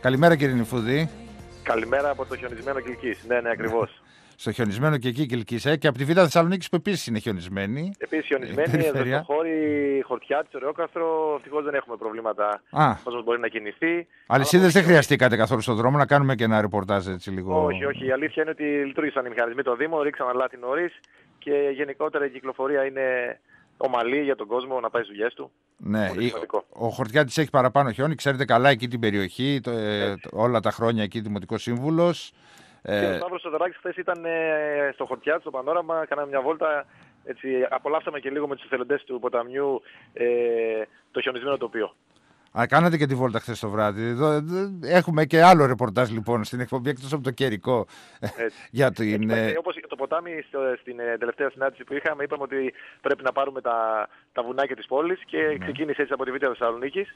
Καλημέρα κύριε Νηφούδη. Καλημέρα από το χιονισμένο Κιλκής. Ναι, ακριβώς. Στο χιονισμένο και εκεί Κιλκής, και από τη Β' Θεσσαλονίκης που επίσης είναι χιονισμένη. Επίσης χιονισμένη, Δευτοχώρη, Χορτιάτη, Ωρεόκαστρο. Ευτυχώς δεν έχουμε προβλήματα. Όσο μπορεί να κινηθεί. Αλυσίδες δεν χρειαστήκατε καθόλου στον δρόμο να κάνουμε και ένα ρεπορτάζ έτσι λίγο. Όχι. Η αλήθεια είναι ότι λειτουργήσαν οι μηχανισμοί το Δήμο, ρίξαν αλάτι νωρίς και γενικότερα η κυκλοφορία είναι ομαλή για τον κόσμο να πάει στις δουλειές του. Ναι, ο Χορτιάτης έχει παραπάνω χιόνι, ξέρετε καλά εκεί την περιοχή, όλα τα χρόνια εκεί δημοτικός σύμβουλος. Και ο Σταύρος Θεοδωράκης χθες ήταν στο Χορτιάτη, στο Πανόραμα, κάναμε μια βόλτα, έτσι, απολαύσαμε και λίγο με τους εθελοντές του ποταμιού το χιονισμένο τοπίο. Κάνατε και τη βόλτα χθες το βράδυ. Έχουμε και άλλο ρεπορτάζ λοιπόν στην εκπομπή εκτός από το καιρικό. Όπως το ποτάμι στην τελευταία συνάντηση που είχαμε, είπαμε ότι πρέπει να πάρουμε τα βουνάκια της πόλης και ξεκίνησε έτσι από τη Β' Θεσσαλονίκης,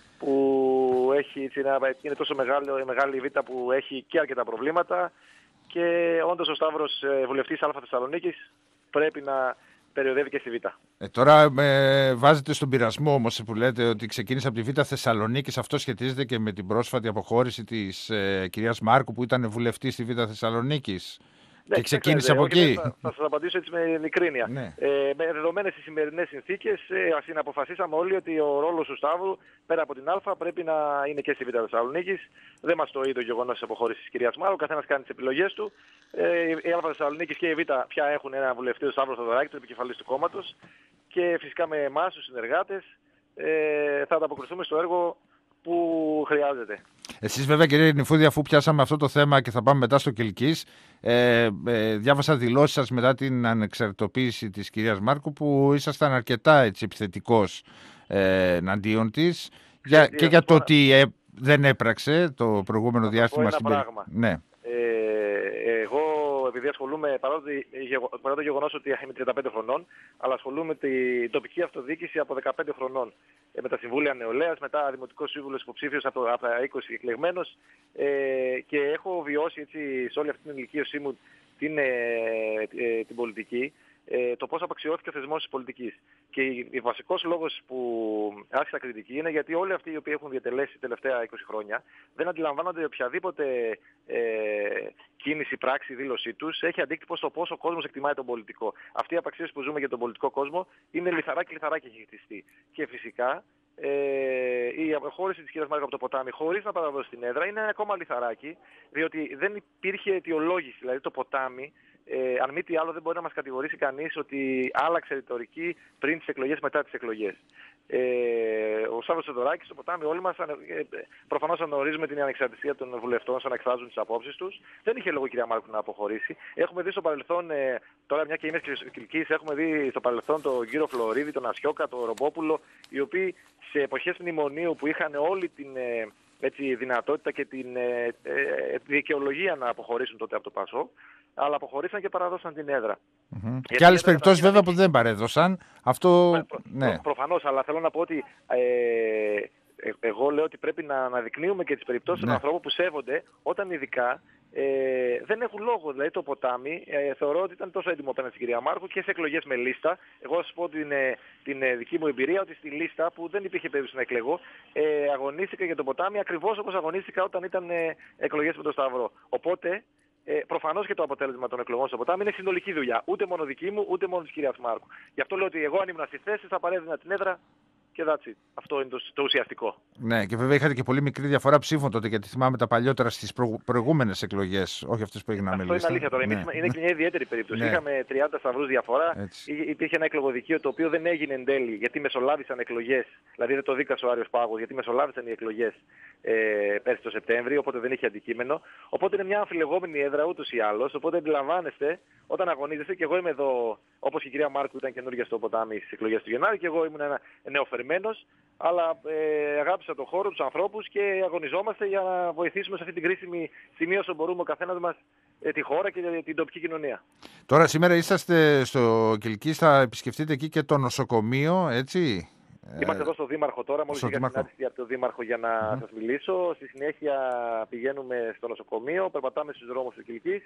που είναι τόσο μεγάλη η Β' που έχει και αρκετά προβλήματα και όντως ο Σταύρος βουλευτής Α Θεσσαλονίκης πρέπει να περιοδεύει και στη Β'. Τώρα βάζετε στον πειρασμό όμως που λέτε ότι ξεκίνησε από τη Β' Θεσσαλονίκης. Αυτό σχετίζεται και με την πρόσφατη αποχώρηση της κυρίας Μάρκου που ήταν βουλευτή στη Β' Θεσσαλονίκης. Ναι, και ξεκίνησε από εκεί. Θα σας απαντήσω έτσι με ειλικρίνεια. Ναι. Με δεδομένες τις σημερινές συνθήκες, αποφασίσαμε όλοι ότι ο ρόλος του Σταύρου πέρα από την Α πρέπει να είναι και στη Β' Θεσσαλονίκης. Δεν μας το είδε το γεγονός της αποχώρησης της κυρίας Μάρκου. Ο καθένας κάνει τις επιλογές του. Η Α Θεσσαλονίκης και η Β' πια έχουν ένα βουλευτή, ο Σταύρος Θεοδωράκη, τον επικεφαλής του κόμματος. Και φυσικά με εμάς, τους συνεργάτες, θα ανταποκριθούμε στο έργο που χρειάζεται. Εσείς βέβαια κύριε Νηφούδη, αφού πιάσαμε αυτό το θέμα και θα πάμε μετά στο Κιλκής, διάβασα δηλώσεις σας μετά την ανεξαρτητοποίηση της κυρίας Μάρκου που ήσασταν αρκετά επιθετικός εναντίον της και για το ότι δεν έπραξε το προηγούμενο διάστημα στην πράγμα. Ναι. Εγώ επειδή ασχολούμαι, παρά το γεγονός ότι είμαι 35 χρονών, αλλά ασχολούμαι με την τοπική αυτοδιοίκηση από 15 χρονών. Με τα Συμβούλια Νεολαίας, μετά Δημοτικός Σύμβουλος υποψήφιος από τα 20 εκλεγμένος και έχω βιώσει έτσι, σε όλη αυτή την ηλικίωσή μου την πολιτική, το πώς απαξιώθηκε ο θεσμός της πολιτικής. Και ο βασικός λόγος που άρχισα κριτική είναι γιατί όλοι αυτοί οι οποίοι έχουν διατελέσει τελευταία 20 χρόνια δεν αντιλαμβάνονται οποιαδήποτε κίνηση, πράξη, δήλωσή τους έχει αντίκτυπο στο πόσο ο κόσμος εκτιμάει τον πολιτικό. Αυτή η απαξίωση που ζούμε για τον πολιτικό κόσμο είναι λιθαράκι έχει χτιστεί. Και φυσικά η αποχώρηση της κυρίας Μάρκου από το ποτάμι χωρίς να παραδώσει την έδρα είναι ακόμα λιθαράκι, διότι δεν υπήρχε αιτιολόγηση. Δηλαδή το ποτάμι, αν μη τι άλλο, δεν μπορεί να μας κατηγορήσει κανείς ότι άλλαξε ρητορική πριν τις εκλογές, μετά τις εκλογές. Ο Σταύρος Θεοδωράκης, το ποτάμι, όλοι μας προφανώς αναγνωρίζουμε την ανεξαρτησία των βουλευτών σαν να εκφράζουν τις απόψεις τους. Δεν είχε λόγο η κυρία Μάρκου να αποχωρήσει. Έχουμε δει στο παρελθόν, τώρα μια και είμαι Κιλκής, έχουμε δει στο παρελθόν τον κύριο Φλωρίδη, τον Ασιώκα, τον Ρομπόπουλο, οι οποίοι σε εποχές μνημονίου που είχαν όλη την δυνατότητα και την δικαιολογία να αποχωρήσουν τότε από το ΠΑΣΟΚ, αλλά αποχωρήσαν και παραδώσαν την έδρα. Και άλλες περιπτώσεις βέβαια που δεν παρέδωσαν. Αυτό, ναι. Προφανώς, αλλά θέλω να πω ότι εγώ λέω ότι πρέπει να αναδεικνύουμε και τις περιπτώσεις των ανθρώπων που σέβονται όταν ειδικά δεν έχουν λόγο. Δηλαδή το ποτάμι θεωρώ ότι ήταν τόσο έντιμο απέναντι στην κυρία Μάρκου και σε εκλογές με λίστα. Εγώ θα σας πω την δική μου εμπειρία ότι στη λίστα που δεν υπήρχε περίπτωση να εκλεγώ, αγωνίστηκα για το ποτάμι ακριβώς όπως αγωνίστηκα όταν ήταν εκλογές με τον Σταυρό. Οπότε προφανώς και το αποτέλεσμα των εκλογών στο ποτάμι είναι συνολική δουλειά. Ούτε μόνο δική μου, ούτε μόνο της κυρίας Μάρκου. Γι' αυτό λέω ότι εγώ αν ήμουν στη θέση θα παρέδινα την έδρα. Και that's it. Αυτό είναι το ουσιαστικό. Ναι, και βέβαια είχατε και πολύ μικρή διαφορά ψήφων τότε, γιατί θυμάμαι τα παλιότερα στις προηγούμενες εκλογές, όχι αυτές που έγιναν με λίστα. Αυτό είναι αλήθεια τώρα. Ναι. Είναι και μια ιδιαίτερη περίπτωση. Ναι. Είχαμε 30 σταυρούς διαφορά. Υπήρχε ένα εκλογοδικείο το οποίο δεν έγινε εν τέλει, γιατί μεσολάβησαν εκλογές. Δηλαδή δεν το δίκασε ο Άριος Πάγος, γιατί μεσολάβησαν οι εκλογές πέρσι το Σεπτέμβριο, οπότε δεν είχε αντικείμενο. Οπότε είναι μια αμφιλεγόμενη έδρα ούτως ή άλλως. Οπότε αντιλαμβάνεστε, όταν αγωνίζεστε, και εγώ είμαι εδώ, όπως και η κυρία Μάρκου ήταν καινούργια στο ποτάμι στις εκλογές του Γενάρη, και εγώ ήμουν ένα νεοφερμένος, αλλά αγάπησα τον χώρο, τους ανθρώπους και αγωνιζόμαστε για να βοηθήσουμε σε αυτή την κρίσιμη στιγμή όσο μπορούμε ο καθένας μας τη χώρα και την τοπική κοινωνία. Τώρα σήμερα είσαστε στο Κιλκής, θα επισκεφτείτε εκεί και το νοσοκομείο, έτσι? Είμαστε εδώ στο Δήμαρχο τώρα, μόλις είχα συνάντηση από τον Δήμαρχο για να σας μιλήσω. Στη συνέχεια πηγαίνουμε στο νοσοκομείο, περπατάμε στους δρόμους του Κιλκής.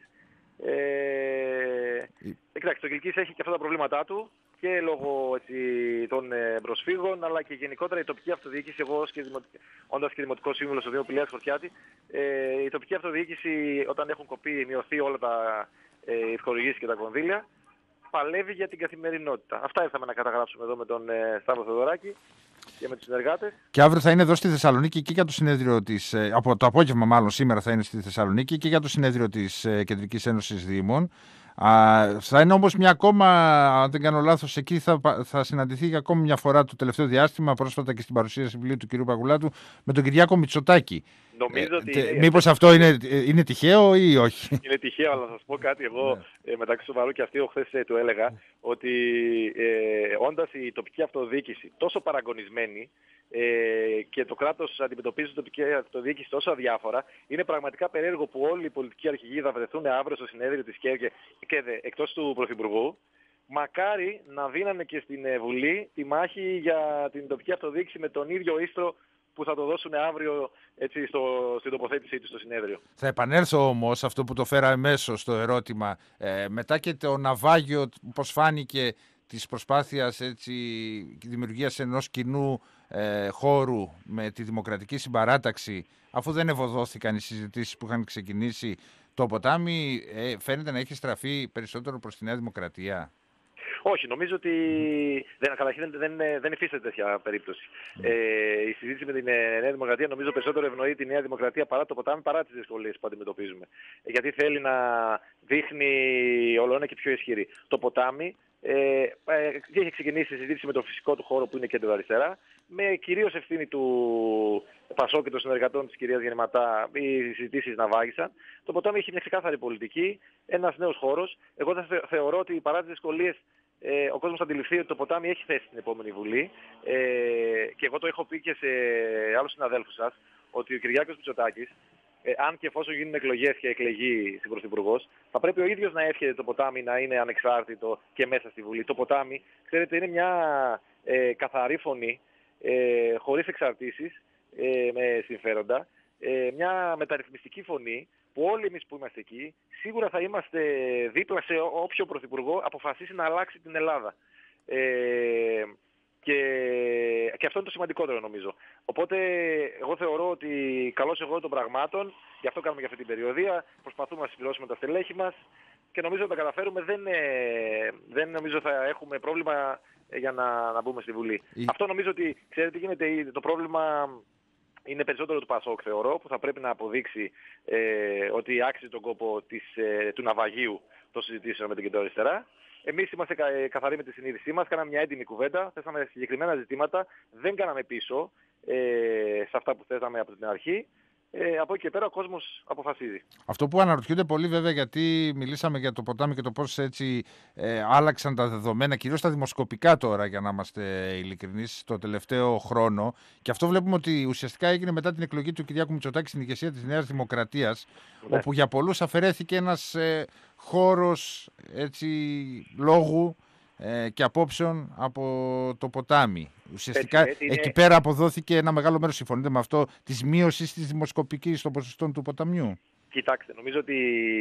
Κοιτάξτε, το Κιλκής έχει και αυτά τα προβλήματά του και λόγω των προσφύγων, αλλά και γενικότερα η τοπική αυτοδιοίκηση. Εγώ, όντας και δημοτικός σύμβουλος στο Δήμο Πηλαίας Χορτιάτη, η τοπική αυτοδιοίκηση, όταν έχουν μειωθεί όλα οι χορηγήσεις και τα κονδύλια, παλεύει για την καθημερινότητα. Αυτά ήρθαμε να καταγράψουμε εδώ με τον Σταύρο Θεοδωράκη και με τους συνεργάτες. Και αύριο θα είναι εδώ στη Θεσσαλονίκη και για το συνέδριο της, από το απόγευμα μάλλον σήμερα θα είναι στη Θεσσαλονίκη και για το συνέδριο της Κεντρικής Ένωσης Δήμων. Θα είναι όμως μια ακόμα, αν δεν κάνω λάθος, εκεί θα συναντηθεί για ακόμη μια φορά το τελευταίο διάστημα, πρόσφατα και στην παρουσίαση βιβλίου του κ. Παγουλάτου, με τον Κυριάκο Μητσοτάκη. Νομίζω ότι μήπως αυτό είναι τυχαίο ή όχι? Είναι τυχαίο, αλλά θα σας πω κάτι. Εγώ μεταξύ σοβαρού και αστείου χθες του έλεγα ότι όντας η τοπική αυτοδιοίκηση τόσο παραγωνισμένη και το κράτος αντιμετωπίζει την τοπική αυτοδιοίκηση τόσο αδιάφορα, είναι πραγματικά περίεργο που όλοι οι πολιτικοί αρχηγοί θα βρεθούν αύριο στο συνέδριο της ΚΕΔ εκτός του Πρωθυπουργού. Μακάρι να δίνανε και στην Βουλή τη μάχη για την τοπική αυτοδιοίκηση με τον ίδιο ίστρο που θα το δώσουν αύριο στην τοποθέτησή του στο συνέδριο. Θα επανέλθω όμως αυτό που το φέρα εμέσως στο ερώτημα. Μετά και το ναυάγιο, πώς φάνηκε, της προσπάθειας δημιουργίας ενός κοινού χώρου με τη δημοκρατική συμπαράταξη, αφού δεν ευωδόθηκαν οι συζητήσεις που είχαν ξεκινήσει, το ποτάμι φαίνεται να έχει στραφεί περισσότερο προς τη Νέα Δημοκρατία. Όχι, νομίζω ότι δεν υφίσταται τέτοια περίπτωση. Η συζήτηση με τη Νέα Δημοκρατία νομίζω περισσότερο ευνοεί τη Νέα Δημοκρατία παρά το ποτάμι, παρά τις δυσκολίες που αντιμετωπίζουμε. Γιατί θέλει να δείχνει όλο ένα και πιο ισχυρή. Το ποτάμι έχει ξεκινήσει η συζήτηση με το φυσικό του χώρο που είναι κέντρο-αριστερά, με κυρίως ευθύνη του Πασό και των συνεργατών της κυρίας Γεννηματά οι συζητήσεις να βάγισαν. Το ποτάμι έχει μια ξεκάθαρη πολιτική, ένας νέος χώρος. Εγώ θα θεωρώ ότι παρά τις δυσκολίες ο κόσμος θα αντιληφθεί ότι το ποτάμι έχει θέση στην επόμενη Βουλή. Και εγώ το έχω πει και σε άλλους συναδέλφους σας, ότι ο Κυριάκος Μητσοτάκης, αν και εφόσον γίνουν εκλογές και εκλεγεί στην Πρωθυπουργός, θα πρέπει ο ίδιος να εύχεται το ποτάμι να είναι ανεξάρτητο και μέσα στη Βουλή. Το ποτάμι, ξέρετε, είναι μια καθαρή φωνή, χωρίς εξαρτήσεις, με συμφέροντα, μια μεταρρυθμιστική φωνή που όλοι εμείς που είμαστε εκεί σίγουρα θα είμαστε δίπλα σε όποιο πρωθυπουργό αποφασίσει να αλλάξει την Ελλάδα. Και αυτό είναι το σημαντικότερο νομίζω. Οπότε εγώ θεωρώ ότι καλώς εγώ των πραγμάτων, γι' αυτό κάνουμε και αυτή την περιοδία, προσπαθούμε να συμπληρώσουμε τα στελέχη μας και νομίζω ότι τα καταφέρουμε, δεν νομίζω θα έχουμε πρόβλημα για να μπούμε στη Βουλή. Αυτό νομίζω ότι, ξέρετε τι γίνεται, το πρόβλημα είναι περισσότερο του Πασόκ, θεωρώ, που θα πρέπει να αποδείξει ότι άξιζε τον κόπο του ναυαγίου των συζητήσεων με την κεντροαριστερά. Εμείς είμαστε καθαροί με τη συνείδησή μας, κάναμε μια έντιμη κουβέντα, θέσαμε συγκεκριμένα ζητήματα, δεν κάναμε πίσω σε αυτά που θέσαμε από την αρχή. Από εκεί και πέρα ο κόσμος αποφασίζει. Αυτό που αναρωτιούνται πολύ βέβαια, γιατί μιλήσαμε για το ποτάμι και το πώς έτσι άλλαξαν τα δεδομένα, κυρίως τα δημοσκοπικά τώρα, για να είμαστε ειλικρινείς, το τελευταίο χρόνο. Και αυτό βλέπουμε ότι ουσιαστικά έγινε μετά την εκλογή του Κυριάκου Μητσοτάκη στην ηγεσία της Νέας Δημοκρατίας, όπου για πολλούς αφαιρέθηκε ένας χώρος λόγου και απόψεων από το ποτάμι. Ουσιαστικά εκεί πέρα αποδόθηκε ένα μεγάλο μέρος, συμφωνείτε με αυτό, της μείωσης της δημοσκοπικής των ποσοστών του ποταμιού. Κοιτάξτε, νομίζω ότι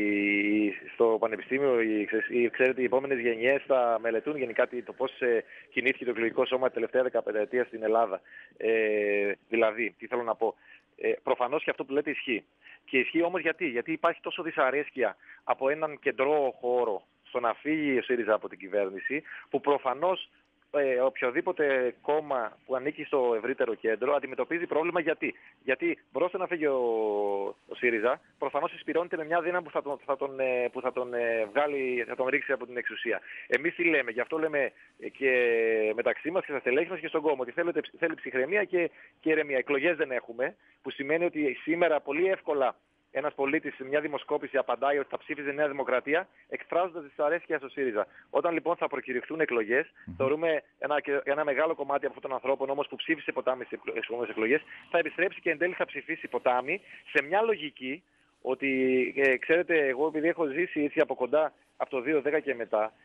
στο Πανεπιστήμιο, ξέρετε, οι επόμενες γενιές θα μελετούν γενικά το πώς κινήθηκε το εκλογικό σώμα τη τελευταία 15 ετία στην Ελλάδα. Δηλαδή, τι θέλω να πω. Προφανώς και αυτό που λέτε ισχύει. Και ισχύει όμως γιατί υπάρχει τόσο δυσαρέσκεια από έναν κεντρό χώρο στο να φύγει ο ΣΥΡΙΖΑ από την κυβέρνηση, που προφανώς οποιοδήποτε κόμμα που ανήκει στο ευρύτερο κέντρο αντιμετωπίζει πρόβλημα. Γιατί μπροστά να φύγει ο ΣΥΡΙΖΑ, προφανώς εισπυρώνεται με μια δύναμη που θα τον βγάλει, θα τον ρίξει από την εξουσία. Εμείς τι λέμε, γι' αυτό λέμε και μεταξύ μας και στα στελέχη μας και στον κόμμα, ότι θέλει ψυχραιμία και ηρεμία. Εκλογές δεν έχουμε, που σημαίνει ότι σήμερα πολύ εύκολα ένας πολίτης σε μια δημοσκόπηση απαντάει ότι θα ψήφιζε Νέα Δημοκρατία, εκφράζοντας δυσαρέσκεια στο ΣΥΡΙΖΑ. Όταν λοιπόν θα προκηρυχθούν εκλογές, θεωρούμε ένα μεγάλο κομμάτι από αυτών των ανθρώπων όμως που ψήφισε ποτάμι στις επόμενες εκλογές, θα επιστρέψει και εν τέλει θα ψηφίσει ποτάμι σε μια λογική ότι, ξέρετε, εγώ επειδή έχω ζήσει έτσι από κοντά από το 2010 και μετά,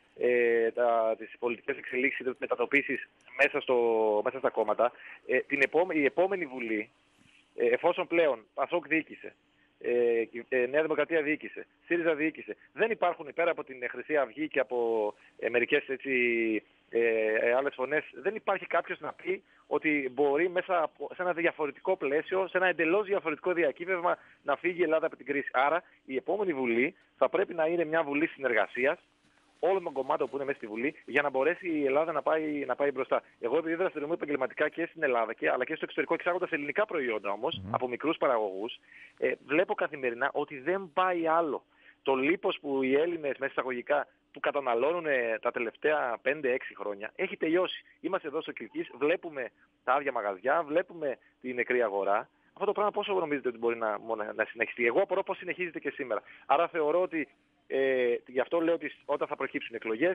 τις πολιτικές εξελίξεις, τις μετατοπίσεις μέσα στα κόμματα, η επόμενη Βουλή, εφόσον πλέον Πασόκ διοίκησε, Νέα Δημοκρατία διοίκησε, ΣΥΡΙΖΑ διοίκησε, δεν υπάρχουν πέρα από την Χρυσή Αυγή και από μερικές άλλες φωνές, δεν υπάρχει κάποιος να πει ότι μπορεί μέσα σε ένα διαφορετικό πλαίσιο, σε ένα εντελώς διαφορετικό διακύβευμα να φύγει η Ελλάδα από την κρίση. Άρα η επόμενη Βουλή θα πρέπει να είναι μια Βουλή συνεργασίας όλων των κομμάτων που είναι μέσα στη Βουλή για να μπορέσει η Ελλάδα να πάει μπροστά. Εγώ, επειδή δραστηριοποιούμαι επαγγελματικά και στην Ελλάδα αλλά και στο εξωτερικό, εξάγοντας ελληνικά προϊόντα όμως από μικρούς παραγωγούς, βλέπω καθημερινά ότι δεν πάει άλλο. Το λίπος που οι Έλληνες μέσα εισαγωγικά που καταναλώνουν τα τελευταία 5-6 χρόνια έχει τελειώσει. Είμαστε εδώ στο Κιλκής, βλέπουμε τα άδεια μαγαζιά, βλέπουμε τη νεκρή αγορά. Αυτό το πράγμα πόσο νομίζετε ότι μπορεί να συνεχιστεί? Εγώ απορώ πώς συνεχίζεται και σήμερα. Άρα θεωρώ ότι γι' αυτό λέω ότι όταν θα προκύψουν εκλογές,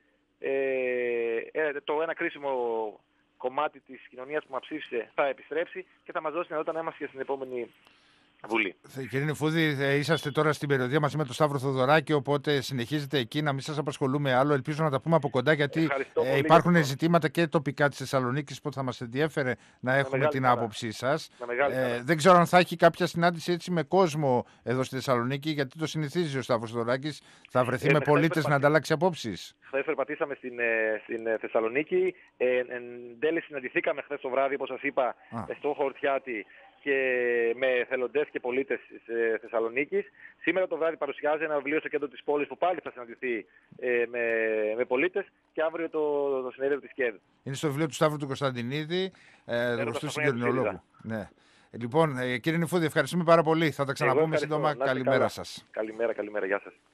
το ένα κρίσιμο κομμάτι της κοινωνίας που μας ψήφισε θα επιστρέψει και θα μας δώσει δυνατότητα να είμαστε και στην επόμενη Βουλή. Κύριε Νεφούδη, είσαστε τώρα στην περιοδία μαζί με τον Σταύρο Θοδωράκη, οπότε συνεχίζετε εκεί, να μην σας απασχολούμε άλλο. Ελπίζω να τα πούμε από κοντά, γιατί υπάρχουν ζητήματα και τοπικά της Θεσσαλονίκης που θα μας ενδιέφερε να έχουμε την άποψή σας. Δεν ξέρω αν θα έχει κάποια συνάντηση έτσι με κόσμο εδώ στη Θεσσαλονίκη, γιατί το συνηθίζει ο Σταύρος Θοδωράκης. Θα βρεθεί με πολίτες να ανταλλάξει απόψεις. Χθες περπατήσαμε στην Θεσσαλονίκη. Εν τέλει συναντηθήκαμε χθες το βράδυ, όπως σας είπα, στο Χορτιάτι και με εθελοντές και πολίτες της Θεσσαλονίκης. Σήμερα το βράδυ παρουσιάζει ένα βιβλίο στο κέντρο της πόλης που πάλι θα συναντηθεί με πολίτες, και αύριο το συνέδριο της ΚΕΔ. Είναι στο βιβλίο του Σταύρου του Κωνσταντινίδη, γνωστού συγκερνολόγου. Ναι. Λοιπόν, κύριε Νεφούδη, ευχαριστούμε πάρα πολύ. Θα τα ξαναπούμε σύντομα. Καλημέρα σας. Καλημέρα, γεια σας.